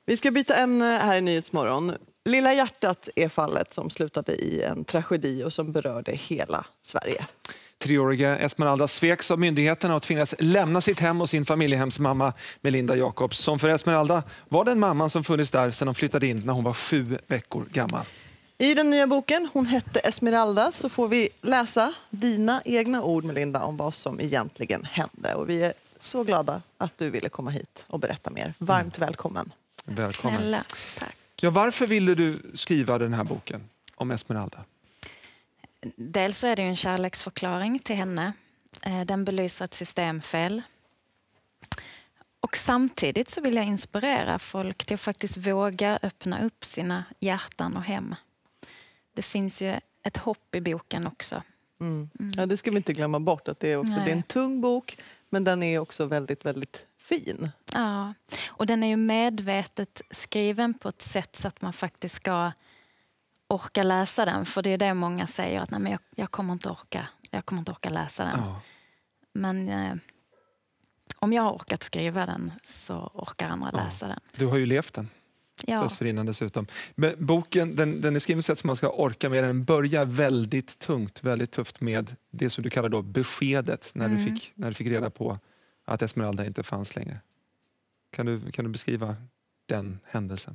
Vi ska byta ämne här i Nyhetsmorgon. Lilla hjärtat är fallet som slutade i en tragedi och som berörde hela Sverige. 3-åriga Esmeralda sveks av myndigheterna och tvingades lämna sitt hem och sin familjehemsmamma Melinda Jacobs. Som för Esmeralda var den mamman som funnits där sedan hon flyttade in när hon var 7 veckor gammal. I den nya boken Hon hette Esmeralda så får vi läsa dina egna ord, Melinda, om vad som egentligen hände. Och vi är så glada att du ville komma hit och berätta mer. Varmt välkommen. Välkommen. Snälla, tack. Ja, varför ville du skriva den här boken om Esmeralda? Dels är det ju en kärleksförklaring till henne. Den belyser ett systemfel. Och samtidigt så vill jag inspirera folk till att faktiskt våga öppna upp sina hjärtan och hem. Det finns ju ett hopp i boken också. Ja, det ska vi inte glömma bort. Att det är en tung bok, men den är också väldigt, väldigt fin. Ja, och den är ju medvetet skriven på ett sätt så att man faktiskt ska orka läsa den. För det är det många säger, att nej, men jag kommer inte orka läsa den. Ja. Men om jag har orkat skriva den så orkar andra läsa den. Du har ju levt den. Ja. Dessförinnan dessutom. Men boken den är skriven så att man ska orka med. Den börjar väldigt tungt, väldigt tufft med det som du kallar då beskedet när du fick reda på att Esmeralda inte fanns längre. Kan du beskriva den händelsen?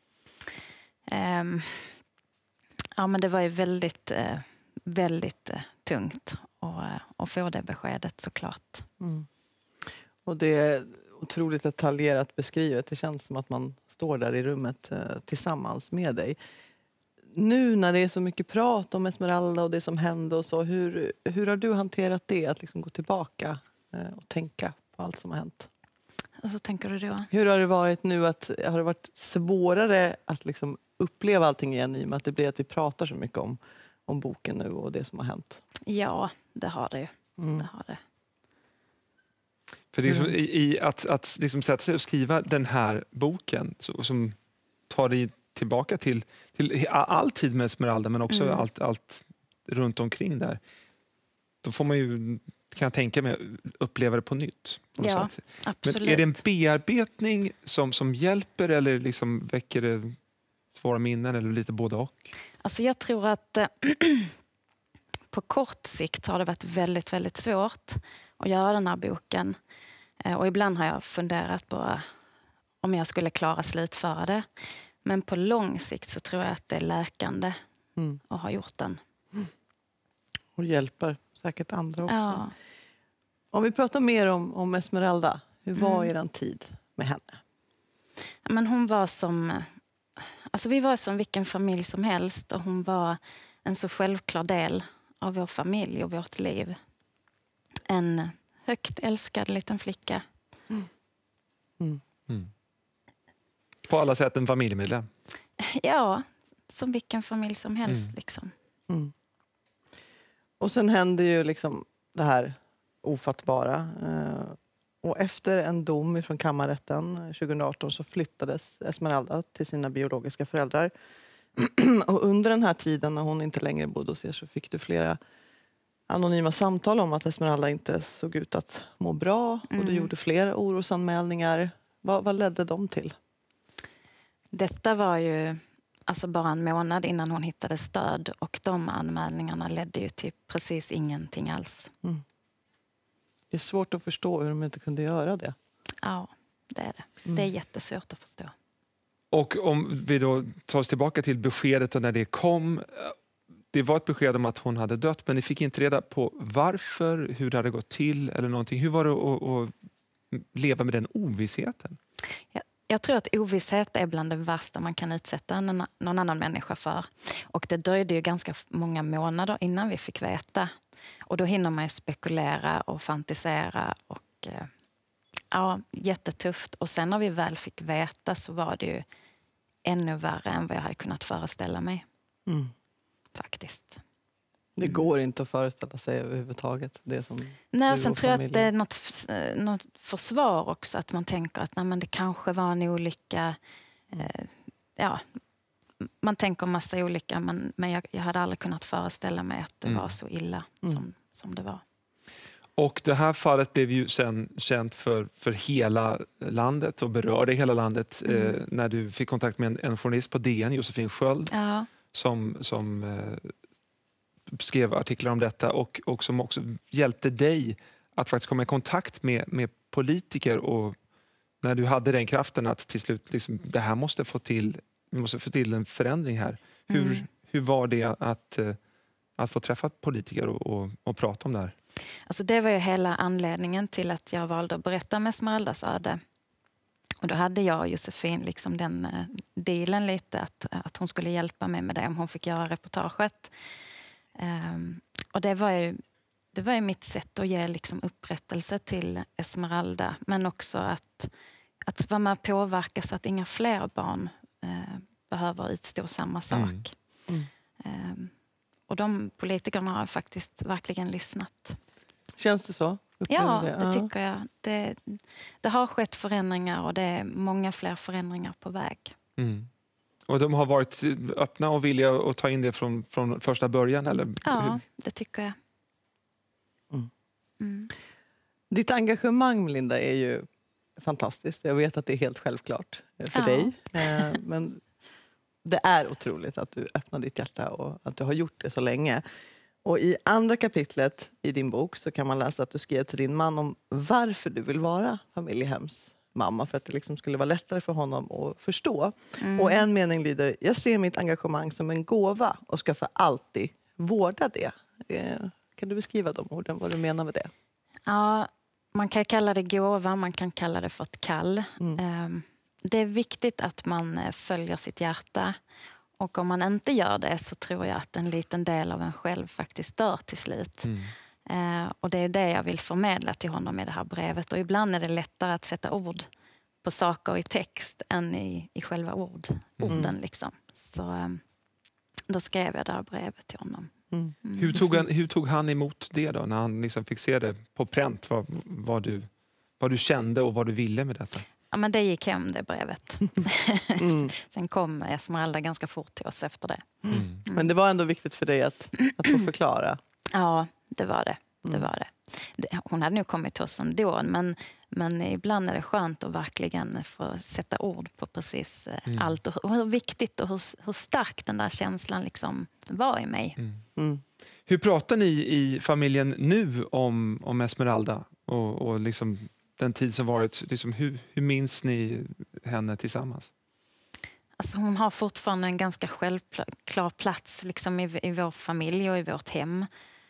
Ja, men det var ju väldigt tungt att få det beskedet, såklart. Och det är otroligt detaljerat beskrivet. Det känns som att man står där i rummet tillsammans med dig. Nu när det är så mycket prat om Esmeralda och det som hände och så, hur har du hanterat det? Att liksom gå tillbaka och tänka på allt som har hänt. Och så tänker du då? Hur har det varit nu? Har det varit svårare att liksom uppleva allting igen i och med att det blir att vi pratar så mycket om boken nu och det som har hänt? Ja, det har det ju. Det har det. För det är att liksom sätta sig och skriva den här boken som tar dig tillbaka till all tid med Esmeralda, men också allt runt omkring där. Då får man ju, kan jag tänka mig, uppleva det på nytt. På Ja, sätt. absolut. Men är det en bearbetning som hjälper eller liksom väcker det svåra minnen eller lite både och? Alltså jag tror att på kort sikt har det varit väldigt, väldigt svårt att göra den här boken. Och ibland har jag funderat på om jag skulle klara slutföra det. Men på lång sikt så tror jag att det är läkande att ha gjort den. Och hjälper säkert andra också. Ja. Om vi pratar mer om Esmeralda, hur var er tid med henne? Men hon var vi var som vilken familj som helst, och hon var en så självklar del av vår familj och vårt liv. En högt älskad liten flicka. På alla sätt en familjemedlem. Ja, som vilken familj som helst liksom. Och sen hände ju liksom det här ofattbara. Och efter en dom från kammarrätten 2018 så flyttades Esmeralda till sina biologiska föräldrar. Och under den här tiden när hon inte längre bodde hos er så fick du flera anonyma samtal om att Esmeralda inte såg ut att må bra. Och du gjorde flera orosanmälningar. Vad ledde de till? Detta var ju bara en månad innan hon hittade stöd, och de anmälningarna ledde ju till precis ingenting alls. Det är svårt att förstå hur de inte kunde göra det. Ja, det är det. Det är jättesvårt att förstå. Och om vi då tar oss tillbaka till beskedet och när det kom. Det var ett besked om att hon hade dött, men ni fick inte reda på varför, hur det hade gått till eller någonting. Hur var det att leva med den ovissheten? Jag tror att ovisshet är bland det värsta man kan utsätta någon annan människa för. Och det dröjde ju ganska många månader innan vi fick veta. Och då hinner man ju spekulera och fantisera. Och ja, jättetufft. Och sen när vi väl fick veta så var det ju ännu värre än vad jag hade kunnat föreställa mig. Faktiskt. Det går inte att föreställa sig överhuvudtaget. Det som Nej, sen tror jag att det är något försvar också. Att man tänker att men det kanske var en olycka. Ja, man tänker massa olika. Men jag hade aldrig kunnat föreställa mig att det var så illa som det var. Och det här fallet blev ju sen känt för hela landet och berörde hela landet när du fick kontakt med en journalist på DN, Josefin Sköld, som skrev artiklar om detta och som också hjälpte dig att faktiskt komma i kontakt med politiker, och när du hade den kraften att till slut liksom, det här vi måste få till en förändring här. Hur var det att få träffa politiker och prata om det här? Alltså det var ju hela anledningen till att jag valde att berätta om Esmeraldas öde. Och då hade jag och Josefin liksom den dealen lite att hon skulle hjälpa mig med det om hon fick göra reportaget. Och det var ju mitt sätt att ge liksom upprättelse till Esmeralda, men också att vara med och påverka så att inga fler barn behöver utstå samma sak. Och de politikerna har faktiskt verkligen lyssnat. Känns det så? Ja, det tycker jag. Det har skett förändringar och det är många fler förändringar på väg. Och de har varit öppna och villiga att ta in det från första början? Eller? Ja, det tycker jag. Ditt engagemang, Melinda, är ju fantastiskt. Jag vet att det är helt självklart för dig. Men det är otroligt att du öppnar ditt hjärta och att du har gjort det så länge. Och i andra kapitlet i din bok så kan man läsa att du skrev till din man om varför du vill vara familjehemsmamma, för att det liksom skulle vara lättare för honom att förstå. Och en mening lyder: jag ser mitt engagemang som en gåva och ska för alltid vårda det. Kan du beskriva de orden, vad du menar med det? Ja, man kan kalla det gåva, man kan kalla det för ett kall. Det är viktigt att man följer sitt hjärta. Och om man inte gör det så tror jag att en liten del av en själv faktiskt dör till slut. Och det är det jag vill förmedla till honom i det här brevet. Och ibland är det lättare att sätta ord på saker i text än i själva orden. Liksom. Så då skrev jag det här brevet till honom. Hur tog han emot det då, när han liksom fick se det på pränt? Vad du kände och vad du ville med detta? Ja, men det gick hem, det brevet. Sen kom Esmeralda ganska fort till oss efter det. Men det var ändå viktigt för dig att få förklara? Ja, det var det. Hon hade nog kommit till oss ändå, men ibland är det skönt att verkligen få sätta ord på precis allt. Och hur viktigt och hur stark den där känslan liksom var i mig. Hur pratar ni i familjen nu om Esmeralda och liksom den tid som varit? Liksom, hur minns ni henne tillsammans? Alltså hon har fortfarande en ganska självklar plats liksom i vår familj och i vårt hem.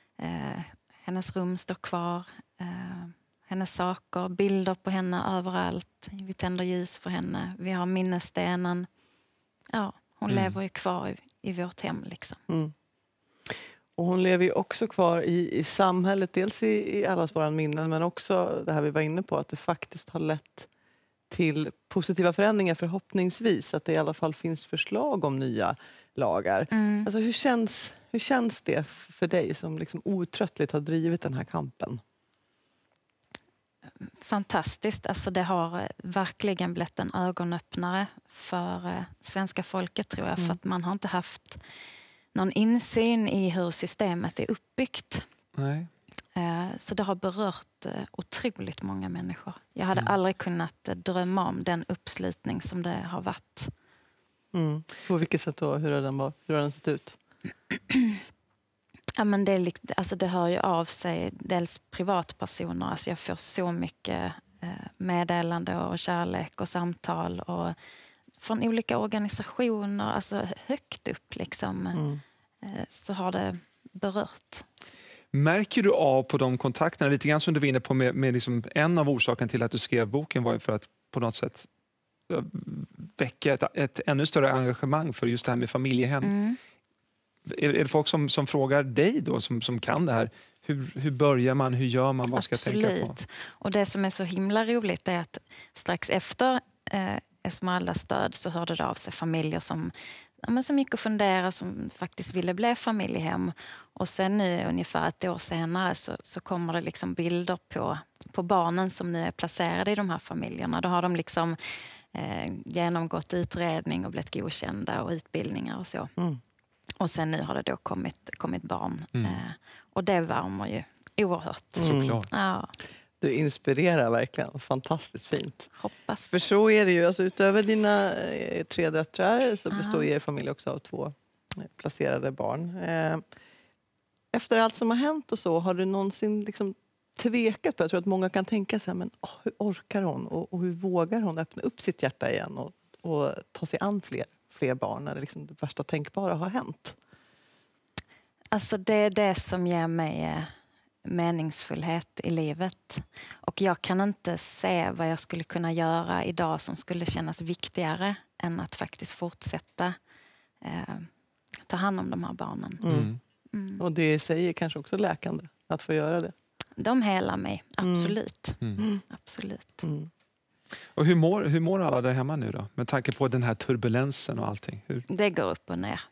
Hennes rum står kvar. Hennes saker, bilder på henne överallt. Vi tänder ljus för henne. Vi har minnesstenen. Ja, hon lever ju kvar i vårt hem liksom. Och hon lever ju också kvar i samhället, dels i allas våra minnen, men också det här vi var inne på, att det faktiskt har lett till positiva förändringar förhoppningsvis, att det i alla fall finns förslag om nya lagar. Alltså hur känns det för dig som liksom otröttligt har drivit den här kampen? Fantastiskt. Alltså det har verkligen blivit en ögonöppnare för svenska folket, tror jag, för att man har inte haft någon insyn i hur systemet är uppbyggt. Nej. Så det har berört otroligt många människor. Jag hade aldrig kunnat drömma om den uppslutning som det har varit. På vilket sätt då? Hur har den sett ut? Ja, men det hör ju av sig dels privatpersoner. Alltså jag får så mycket meddelande och kärlek och samtal och från olika organisationer, alltså högt upp liksom, så har det berört. Märker du av på de kontakterna, lite grann som du var inne på med liksom, en av orsakerna till att du skrev boken var ju för att på något sätt väcka ett ännu större engagemang för just det här med familjehem. Är det folk som frågar dig då, som kan det här? Hur börjar man, hur gör man, vad ska jag tänka på? Och det som är så himla roligt är att strax efter Esmeraldas död så hörde det av sig familjer som gick och funderade, som faktiskt ville bli familjehem. Och sen nu ungefär ett år senare så kommer det liksom bilder på barnen som nu är placerade i de här familjerna. Då har de liksom genomgått utredning och blivit godkända och utbildningar och så. Och sen nu har det då kommit barn. Och det värmer ju oerhört. Såklart. Ja, Du inspirerar verkligen. Fantastiskt fint. hoppas. För så är det ju. Alltså, utöver dina 3 döttrar så består er familj också av 2 placerade barn. Efter allt som har hänt och så, har du någonsin liksom tvekat på? Jag tror att många kan tänka sig, men hur orkar hon? Och hur vågar hon öppna upp sitt hjärta igen och ta sig an fler barn när det, liksom det värsta tänkbara har hänt? Alltså det är det som ger mig meningsfullhet i livet. Och jag kan inte se vad jag skulle kunna göra idag som skulle kännas viktigare än att faktiskt fortsätta ta hand om de här barnen. Och det i sig är kanske också läkande att få göra det. De helar mig, absolut. Absolut. Och hur mår alla där hemma nu då? Med tanke på den här turbulensen och allting. Det går upp och ner.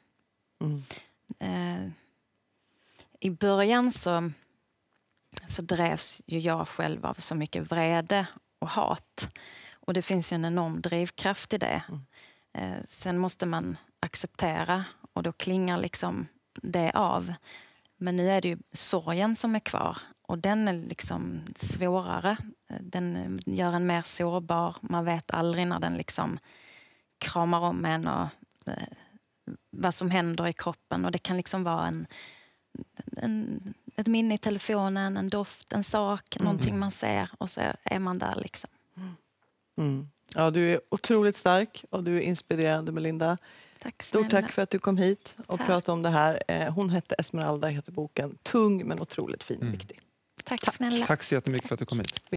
I början så drevs ju jag själv av så mycket vrede och hat. Och det finns ju en enorm drivkraft i det. Sen måste man acceptera och då klingar liksom det av. Men nu är det ju sorgen som är kvar. Och den är liksom svårare. Den gör en mer sårbar. Man vet aldrig när den liksom kramar om en och vad som händer i kroppen. Och det kan liksom vara ett minne i telefonen, en doft, en sak, någonting man ser och så är man där liksom. Ja, du är otroligt stark och du är inspirerande, Melinda. Tack Stort snälla. tack för att du kom hit och pratade om det här. Hon hette Esmeralda, heter boken. Tung men otroligt fin och viktig. Tack snälla. Tack så jättemycket för att du kom hit.